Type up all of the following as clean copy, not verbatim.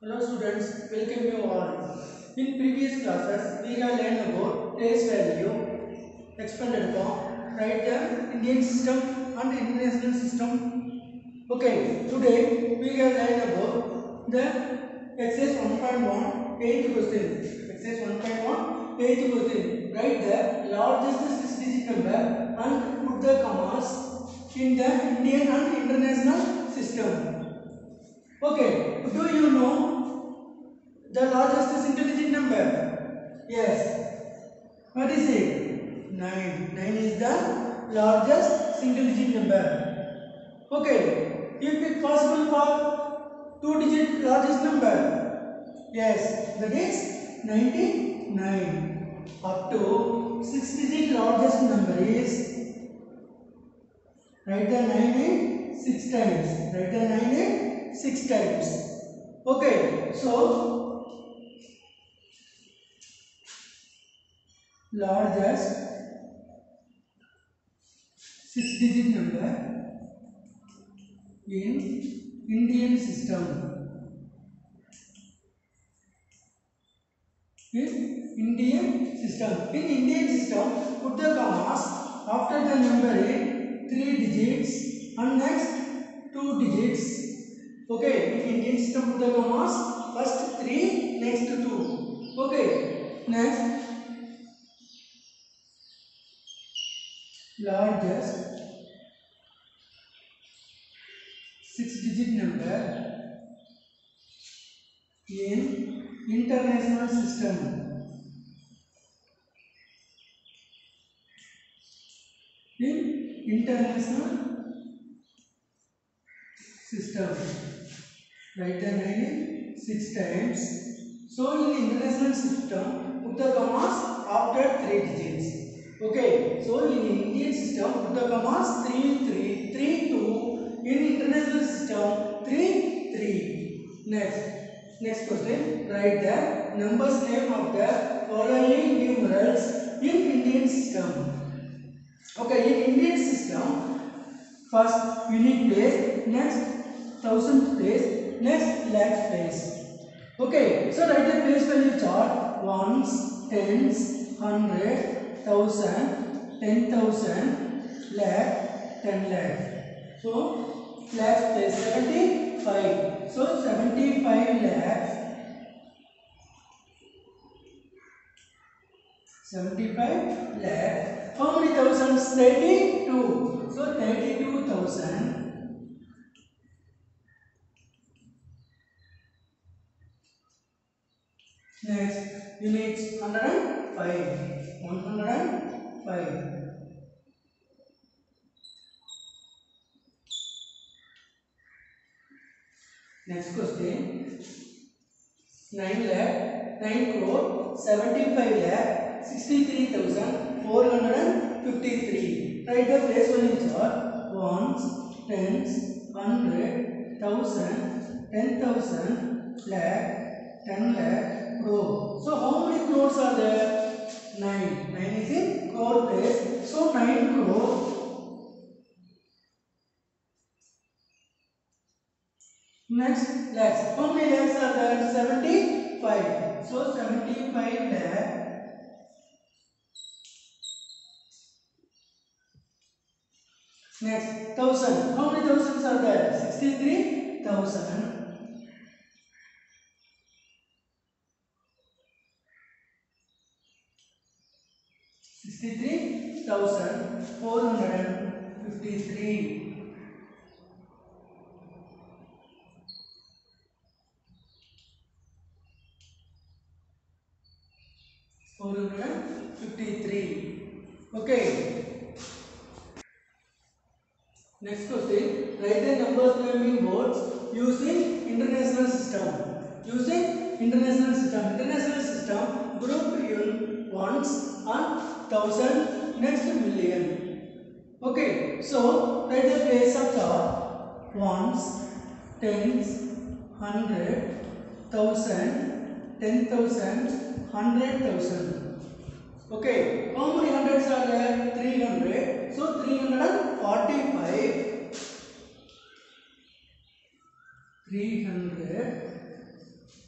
Hello students, welcome you all. In previous classes, we have learned about place value, expanded form, write the Indian system and international system. Okay, today we have learned about the exercise 1.1 8th question. Exercise 1.1 8th question. Write the largest 6-digit number and put the commas in the Indian and international system. Okay, do you know the largest single digit number? Yes. What is it? 9. 9 is the largest single digit number. Okay. If it possible for 2-digit largest number? Yes. That is 99. Up to 6-digit largest number is, write the 9 in 6 times. Write the 9 in 6 times. Okay. So, largest 6-digit number in Indian system. In Indian system, put the commas after the number in 3 digits and next 2 digits. Okay, in Indian system, put the commas first 3, next 2. Okay, next largest 6-digit number in international system. In international system, write the 9 in 6 times. So in international system, put the commas after 3 digits. Okay. So in Indian system, put the commas 3 3 3 2. In international system, 3 3. Next question. Write the numbers name of the following numerals in Indian system. Okay, in Indian system, first unit place, next thousand place, next lakh place. Okay, so write the place value chart: ones, tens, hundred, thousand, 10,000, lakh, 10 lakh. So lakh place 75. So 75 lakh. 75 lakh. How many thousands? 32. So 32,000. Next, units 105. 105. Next question. 9 lakh, 9 crore, 75 lakh, 63,453. Write the place value chart: ones, tens, hundred, thousand, 10,000, lakh, 10 lakh, crore. So how many crores are there? 9. 9 is in crore place. So 9 crore. Next, lakhs. How many lakhs are there? 75. So 75 lakh. Next, thousand. How many thousands are there? 63,000. $63,453. 453. Okay. Next question. Write the numbers naming words using international system. Using international system. International system, group in ones and thousand, next million. Okay. So write the place of chart: ones, tens, hundred, thousand, 10,000, 100,000. Okay, how many hundreds are there? 300. So 345. 300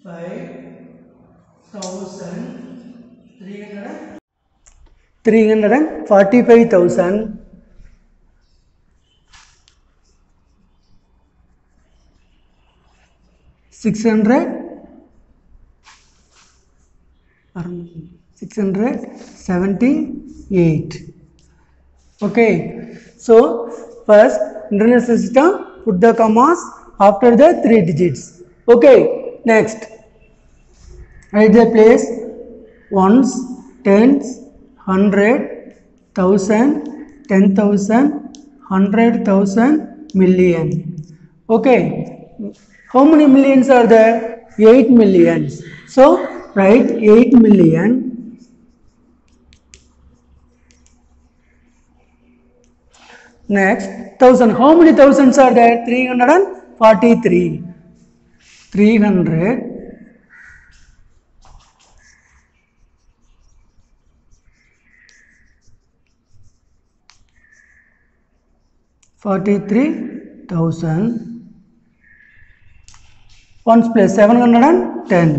345,000 678. Okay, so first international system, put the commas after the 3 digits. Okay, next write the place ones, tens, 100, 1000, 10,000, 100,000, million. Okay, how many millions are there? 8 millions. So write 8 million. Next, 1000. How many thousands are there? 343. 343,000. Ones place 710.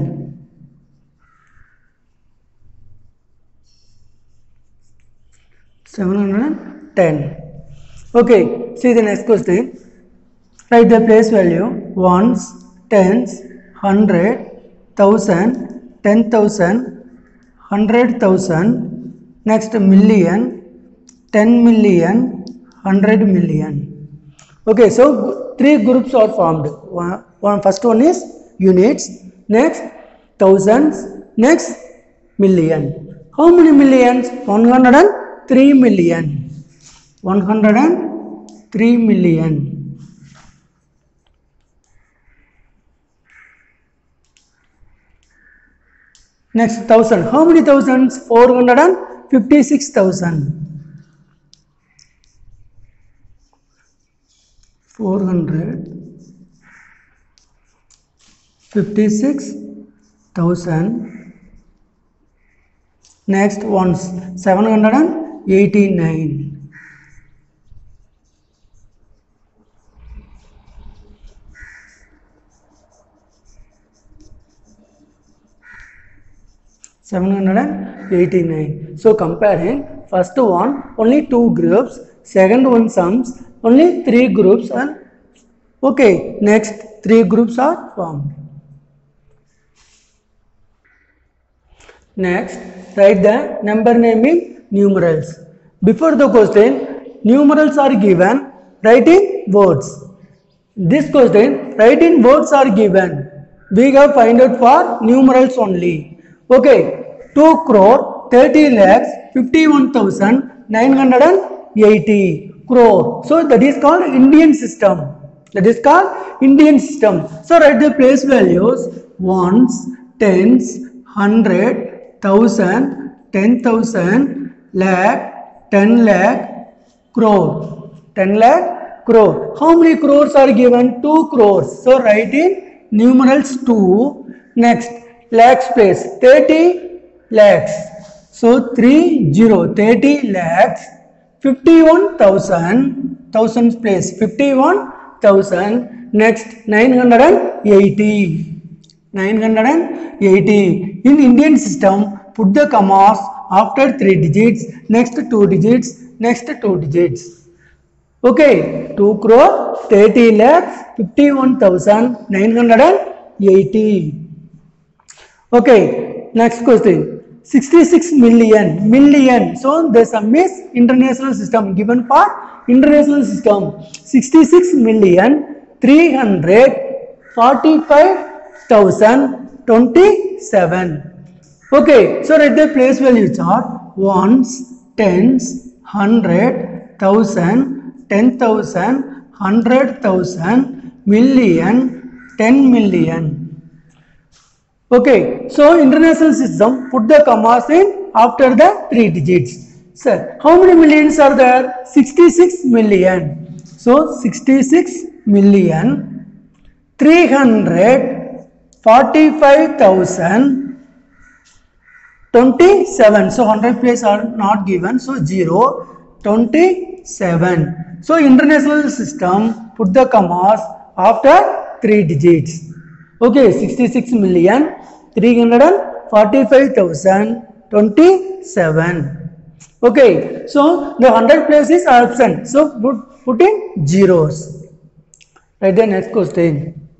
710. Okay, see the next question. Write the place value ones, tens, 100, 1000, 10,000, 100,000. Next million, 10 million, 100 million. Okay, so 3 groups are formed. First one is units, next thousands, next million. How many millions? 103 million. 103 million. Next thousand. How many thousands? 456,000. 456,000. Next ones 789. 789. So comparing first one only 2 groups, second one sums only 3 groups are okay. Next 3 groups are formed. Next write the number naming numerals. Before the question numerals are given, write in words. This question write in words are given. We have find out for numerals only. Okay, 2 crore 30 lakhs 51,980 crore. So that is called Indian system. That is called Indian system. So write the place values ones, tens, 100, 1000, 10,000, lakh, 10 lakh, crore. 10 lakh, crore. How many crores are given? 2 crores. So write in numerals 2. Next lakhs place 30 lakhs. So 30 lakhs 51,000. Thousands place 51,000. Next 980. 980. In Indian system, put the commas after 3 digits, next 2 digits, next 2 digits. Okay, 2 crore 30 lakhs 51,980. Okay, next question. 66 million. Million. So the sum is international system given for international system. 66 million 345,027. Okay, so write the place value chart. Ones, tens, 100, 1000, 10,000, 100,000, million, 10 million. Okay, so international system, put the commas in after the 3 digits. Sir, how many millions are there? 66 million. So 66 million 345,027. So 100 place are not given. So 0, 27. So international system, put the commas after 3 digits. Okay, 66,345,027. Okay, so the 100 place is absent, so put in zeros. Right, the next question.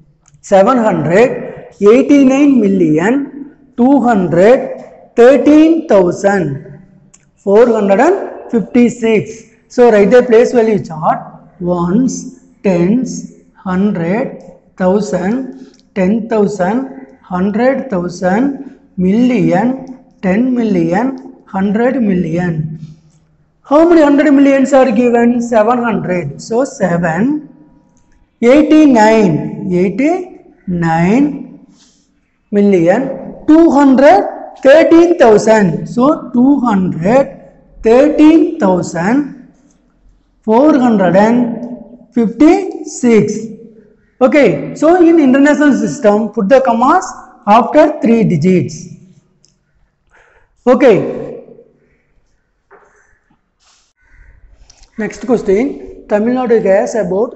789,213,456. So write the place value chart. Ones, tens, 100, 1000, 10,000, 100,000, million, 10 million, 100 million. How many 100 millions are given? 700. So 7, 89 million, 213,000. So 213,456. Okay, so in international system, put the commas after 3 digits. Okay. Next question. Tamil Nadu has about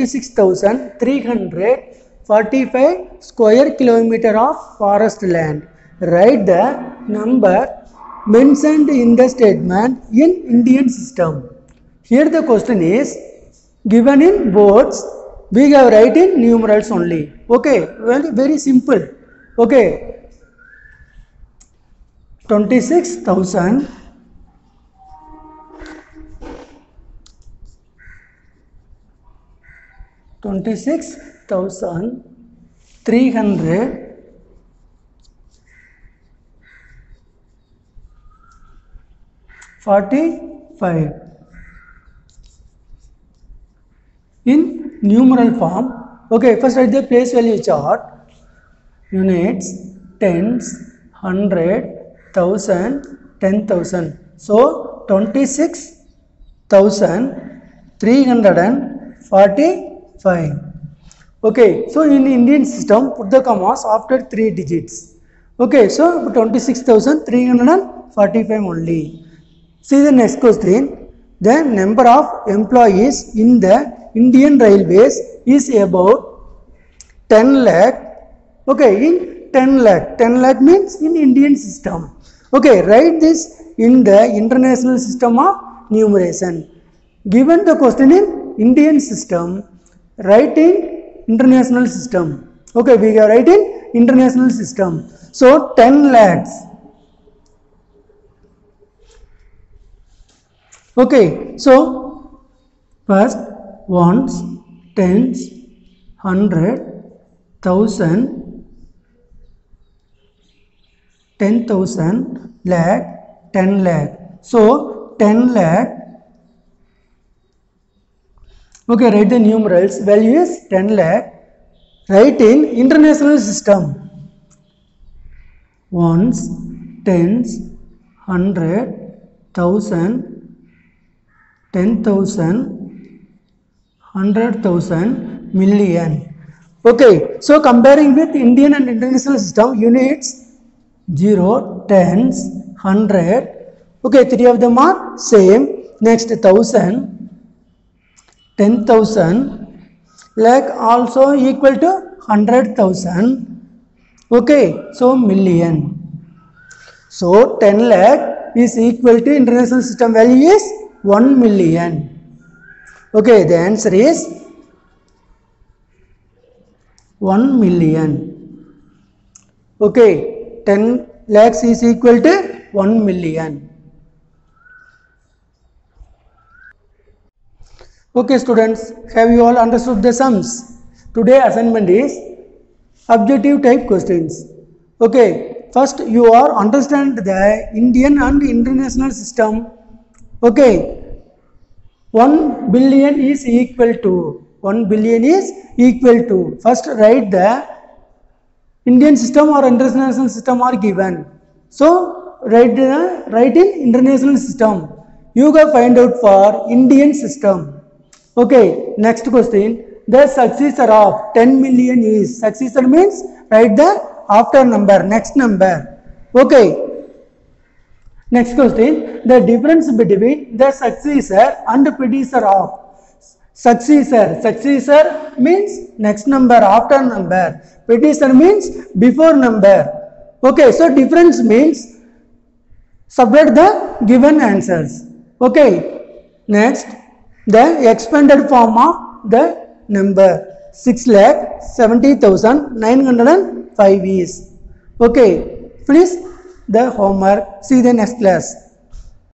26,345 square kilometer of forest land. Write the number mentioned in the statement in Indian system. Here the question is given in words. We have write in numerals only. Okay, well, very simple. Okay, 26,000 345 in numeral form. Okay, first write the place value chart. Units, tens, 100, 1000, 10,000. So 26,345. Okay, so in Indian system, put the commas after 3 digits. Okay, so 26,345 only. See the next question. The number of employees in the Indian Railways is about 10 lakh. Okay, in 10 lakh. 10 lakh means in Indian system. Okay, write this in the international system of numeration. Given the question in Indian system, write in international system. Okay, we are write in international system. So 10 lakhs. Okay, so first ones, tens, 100, 1000, 10,000, lakh, 10 lakh. So 10 lakh. Okay, write the numerals. Value is 10 lakh. Write in international system. Ones, tens, 100, 1000, 10,000, 100,000, million. Okay, so comparing with Indian and international system, units 0, tens, 100. Okay, 3 of them are same. Next 1000, 10,000, lakh also equal to 100,000. Okay, so million. So 10 lakh is equal to international system value is 1 million. Okay, the answer is 1 million. Okay, 10 lakhs is equal to 1 million. Okay students, have you all understood the sums? Today assignment is objective type questions. Okay, first you are understand the Indian and international system. Okay, 1 billion is equal to, 1 billion is equal to, first write the Indian system or international system are given. So write in international system. You can find out for Indian system. Okay, next question. The successor of 10 million is, successor means write the after number, next number. Okay, next question. The difference between the successor and predecessor of, successor means next number, after number. Petition means before number. Okay, so difference means subtract the given answers. Okay, next the expanded form of the number 6,70,905 is. Okay, please the homework. See the next class.